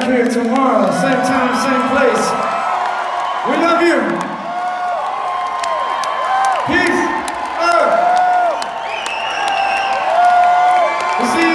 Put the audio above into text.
here tomorrow, same time, same place. We love you. Peace. We'll see you.